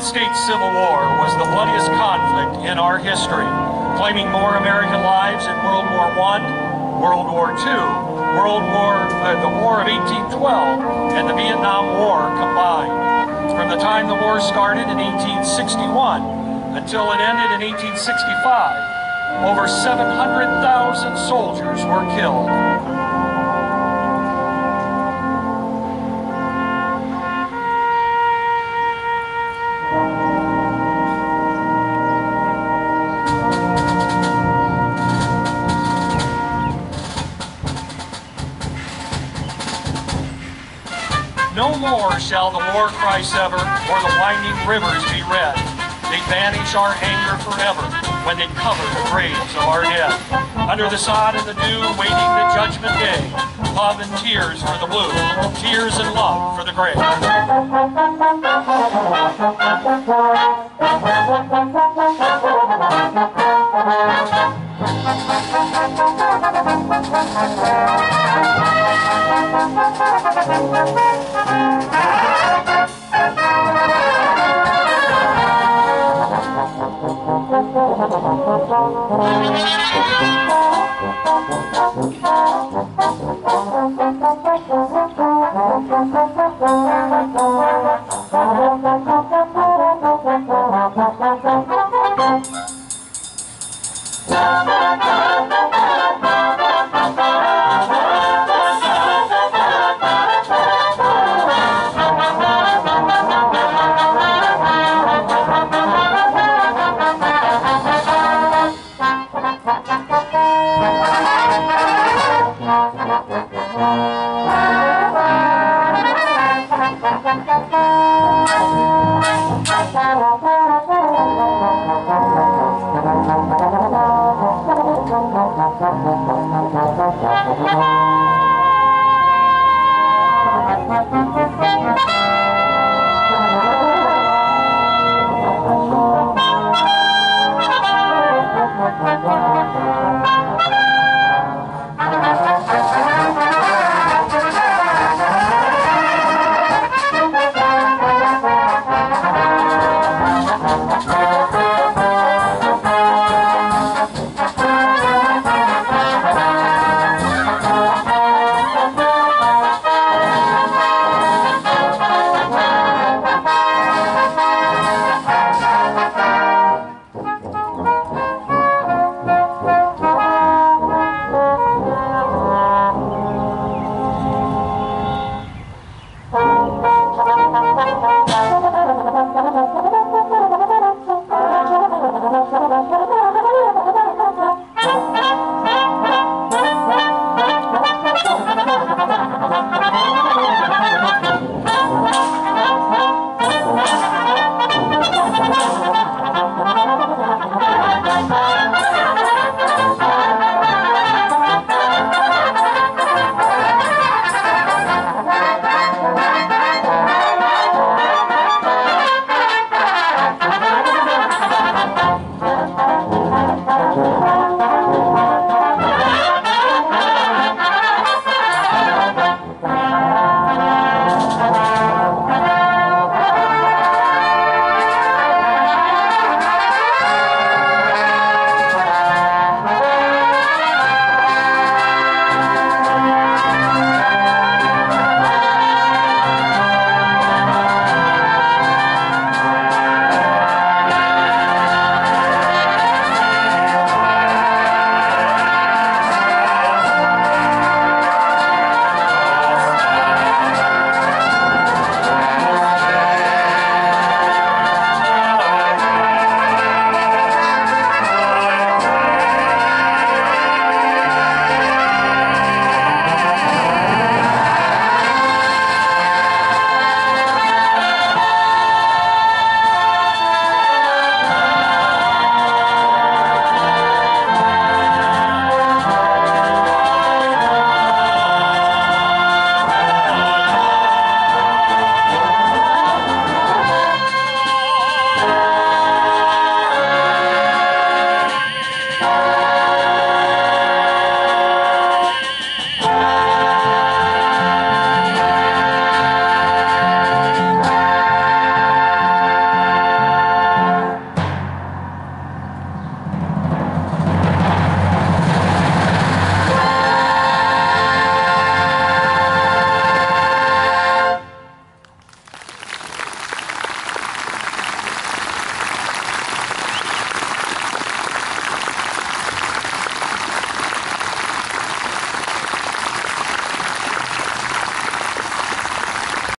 States Civil War was the bloodiest conflict in our history, claiming more American lives in World War I, World War II, the War of 1812, and the Vietnam War combined. From the time the war started in 1861 until it ended in 1865, over 700,000 soldiers were killed. No more shall the war cry sever, or the winding rivers be red. They banish our anger forever when they cover the graves of our dead. Under the sod and the dew, waiting the judgment day, love and tears for the blue, tears and love for the gray.